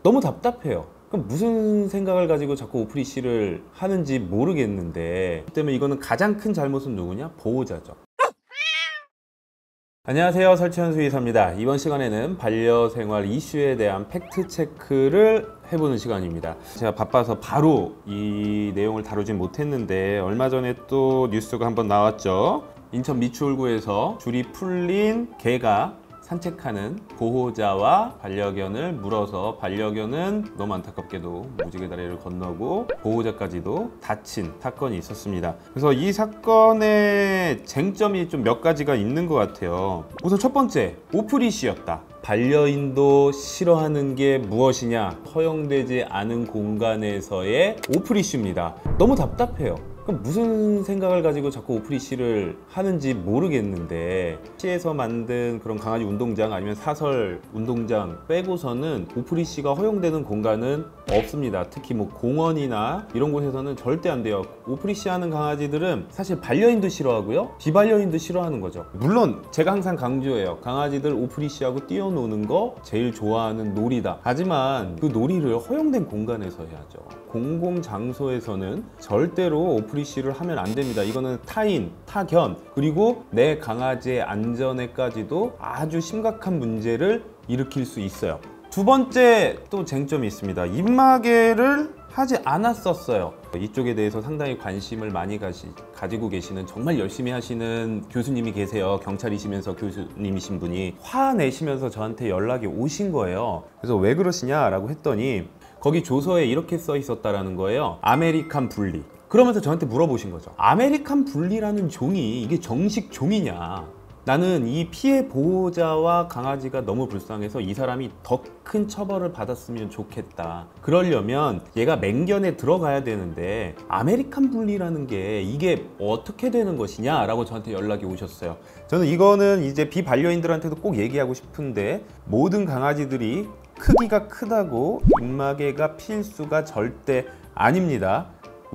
너무 답답해요. 그럼 무슨 생각을 가지고 자꾸 오프리시를 하는지 모르겠는데, 그 때문에 이거는 가장 큰 잘못은 누구냐? 보호자죠. 안녕하세요, 설치현 수의사입니다. 이번 시간에는 반려생활 이슈에 대한 팩트체크를 해보는 시간입니다. 제가 바빠서 바로 이 내용을 다루진 못했는데, 얼마 전에 또 뉴스가 한번 나왔죠. 인천 미추홀구에서 줄이 풀린 개가 산책하는 보호자와 반려견을 물어서 반려견은 너무 안타깝게도 무지개 다리를 건너고 보호자까지도 다친 사건이 있었습니다. 그래서 이 사건의 쟁점이 좀 몇 가지가 있는 것 같아요. 우선 첫 번째, 오프리시였다. 반려인도 싫어하는 게 무엇이냐? 허용되지 않은 공간에서의 오프리시입니다. 너무 답답해요. 그럼 무슨 생각을 가지고 자꾸 오프리시를 하는지 모르겠는데, 시에서 만든 그런 강아지 운동장 아니면 사설 운동장 빼고서는 오프리시가 허용되는 공간은 없습니다. 특히 뭐 공원이나 이런 곳에서는 절대 안 돼요. 오프리시 하는 강아지들은 사실 반려인도 싫어하고요, 비반려인도 싫어하는 거죠. 물론 제가 항상 강조해요. 강아지들 오프리시하고 뛰어노는 거 제일 좋아하는 놀이다. 하지만 그 놀이를 허용된 공간에서 해야죠. 공공장소에서는 절대로 오프리시를 하면 안 됩니다. 이거는 타인, 타견, 그리고 내 강아지의 안전에까지도 아주 심각한 문제를 일으킬 수 있어요. 두 번째 또 쟁점이 있습니다. 입마개를 하지 않았었어요. 이쪽에 대해서 상당히 관심을 많이 가지고 계시는, 정말 열심히 하시는 교수님이 계세요. 경찰이시면서 교수님이신 분이 화내시면서 저한테 연락이 오신 거예요. 그래서 왜 그러시냐라고 했더니 거기 조서에 이렇게 써 있었다라는 거예요. 아메리칸 불리. 그러면서 저한테 물어보신 거죠. 아메리칸 불리라는 종이 이게 정식 종이냐? 나는 이 피해 보호자와 강아지가 너무 불쌍해서 이 사람이 더 큰 처벌을 받았으면 좋겠다. 그러려면 얘가 맹견에 들어가야 되는데 아메리칸 불리라는 게 이게 어떻게 되는 것이냐? 라고 저한테 연락이 오셨어요. 저는 이거는 이제 비반려인들한테도 꼭 얘기하고 싶은데, 모든 강아지들이 크기가 크다고 입마개가 필수가 절대 아닙니다.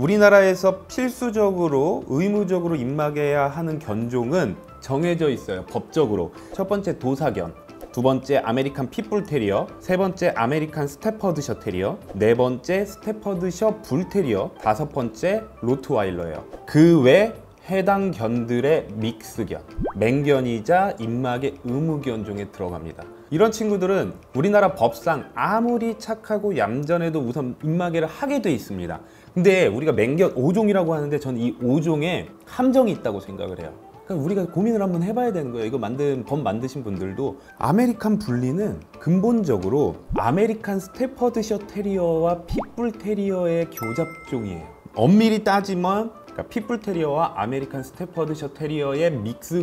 우리나라에서 필수적으로 의무적으로 입마개해야 하는 견종은 정해져 있어요. 법적으로. 첫 번째 도사견, 두 번째 아메리칸 핏불 테리어, 세 번째 아메리칸 스테퍼드셔 테리어, 네 번째 스테퍼드셔 불 테리어, 다섯 번째 로트와일러예요. 그 외 해당 견들의 믹스견, 맹견이자 입마개 의무견종에 들어갑니다. 이런 친구들은 우리나라 법상 아무리 착하고 얌전해도 우선 입마개를 하게 돼 있습니다. 근데 우리가 맹견 5종이라고 하는데, 저는 이 5종에 함정이 있다고 생각을 해요. 그러니까 우리가 고민을 한번 해봐야 되는 거예요. 이거 법 만드신 분들도. 아메리칸 불리는 근본적으로 아메리칸 스테퍼드셔 테리어와 핏불 테리어의 교잡종이에요. 엄밀히 따지면 그러니까 핏불 테리어와 아메리칸 스테퍼드셔 테리어의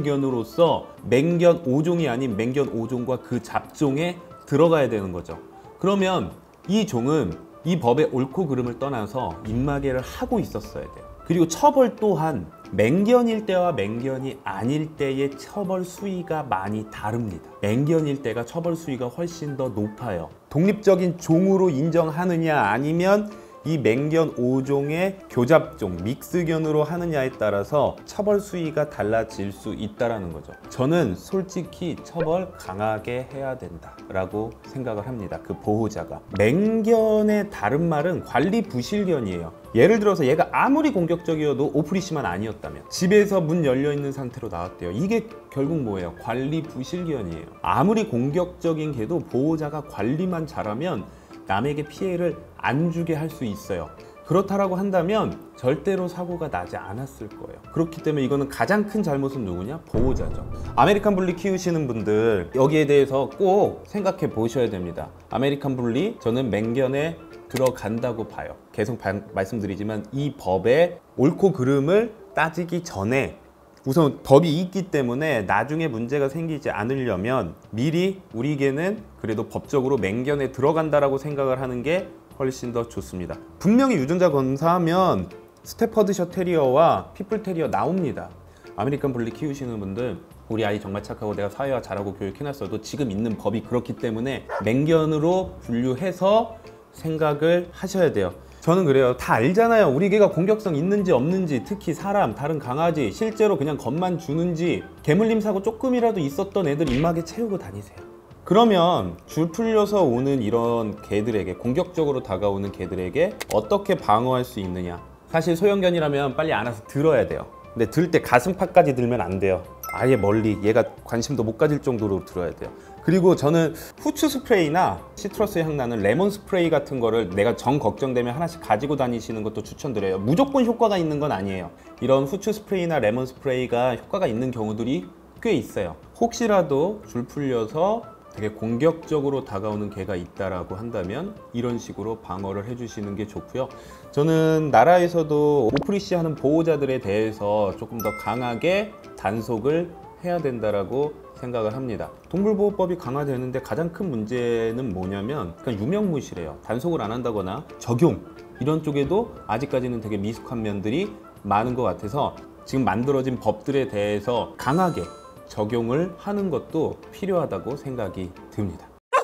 믹스견으로서 맹견 5종이 아닌 맹견 5종과 그 잡종에 들어가야 되는 거죠. 그러면 이 종은 이 법의 옳고 그름을 떠나서 입마개를 하고 있었어야 돼요. 그리고 처벌 또한 맹견일 때와 맹견이 아닐 때의 처벌 수위가 많이 다릅니다. 맹견일 때가 처벌 수위가 훨씬 더 높아요. 독립적인 종으로 인정하느냐 아니면 이 맹견 5종의 교잡종, 믹스견으로 하느냐에 따라서 처벌 수위가 달라질 수 있다는 거죠. 저는 솔직히 처벌 강하게 해야 된다라고 생각을 합니다. 그 보호자가. 맹견의 다른 말은 관리 부실견이에요. 예를 들어서 얘가 아무리 공격적이어도 오프리시만 아니었다면, 집에서 문 열려있는 상태로 나왔대요. 이게 결국 뭐예요? 관리 부실견이에요. 아무리 공격적인 개도 보호자가 관리만 잘하면 남에게 피해를 안 주게 할 수 있어요. 그렇다라고 한다면 절대로 사고가 나지 않았을 거예요. 그렇기 때문에 이거는 가장 큰 잘못은 누구냐? 보호자죠. 아메리칸 불리 키우시는 분들, 여기에 대해서 꼭 생각해 보셔야 됩니다. 아메리칸 불리, 저는 맹견에 들어간다고 봐요. 계속 말씀드리지만 이 법의 옳고 그름을 따지기 전에 우선 법이 있기 때문에 나중에 문제가 생기지 않으려면 미리 우리 개는 그래도 법적으로 맹견에 들어간다라고 생각을 하는 게 훨씬 더 좋습니다. 분명히 유전자 검사하면 스테퍼드셔 테리어와 핏불 테리어 나옵니다. 아메리칸 불리 키우시는 분들, 우리 아이 정말 착하고 내가 사회화 잘하고 교육해놨어도 지금 있는 법이 그렇기 때문에 맹견으로 분류해서 생각을 하셔야 돼요. 저는 그래요. 다 알잖아요. 우리 개가 공격성 있는지 없는지, 특히 사람, 다른 강아지, 실제로 그냥 겁만 주는지. 개물림 사고 조금이라도 있었던 애들 입마개 채우고 다니세요. 그러면 줄 풀려서 오는 이런 개들에게, 공격적으로 다가오는 개들에게 어떻게 방어할 수 있느냐. 사실 소형견이라면 빨리 안아서 들어야 돼요. 근데 들 때 가슴팍까지 들면 안 돼요. 아예 멀리, 얘가 관심도 못 가질 정도로 들어야 돼요. 그리고 저는 후추 스프레이나 시트러스 향 나는 레몬 스프레이 같은 거를 내가 정 걱정되면 하나씩 가지고 다니시는 것도 추천드려요. 무조건 효과가 있는 건 아니에요. 이런 후추 스프레이나 레몬 스프레이가 효과가 있는 경우들이 꽤 있어요. 혹시라도 줄 풀려서 되게 공격적으로 다가오는 개가 있다라고 한다면 이런 식으로 방어를 해주시는 게 좋고요. 저는 나라에서도 오프리시 하는 보호자들에 대해서 조금 더 강하게 단속을 해야 된다라고 생각을 합니다. 동물보호법이 강화되는데 가장 큰 문제는 뭐냐면 그냥 유명무실해요. 단속을 안 한다거나 적용 이런 쪽에도 아직까지는 되게 미숙한 면들이 많은 것 같아서 지금 만들어진 법들에 대해서 강하게 적용을 하는 것도 필요하다고 생각이 듭니다.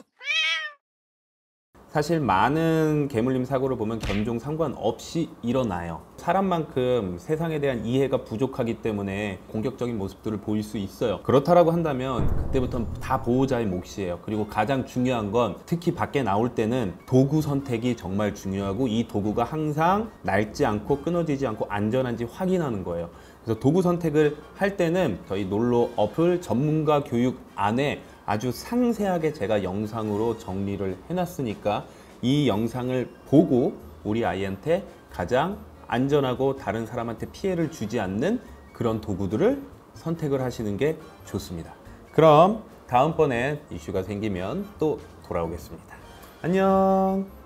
사실 많은 개물림 사고를 보면 견종 상관없이 일어나요. 사람만큼 세상에 대한 이해가 부족하기 때문에 공격적인 모습들을 보일 수 있어요. 그렇다라고 한다면 그때부터는 다 보호자의 몫이에요. 그리고 가장 중요한 건 특히 밖에 나올 때는 도구 선택이 정말 중요하고 이 도구가 항상 낡지 않고 끊어지지 않고 안전한지 확인하는 거예요. 그래서 도구 선택을 할 때는 저희 놀로 어플 전문가 교육 안에 아주 상세하게 제가 영상으로 정리를 해놨으니까 이 영상을 보고 우리 아이한테 가장 안전하고 다른 사람한테 피해를 주지 않는 그런 도구들을 선택을 하시는 게 좋습니다. 그럼 다음번에 이슈가 생기면 또 돌아오겠습니다. 안녕.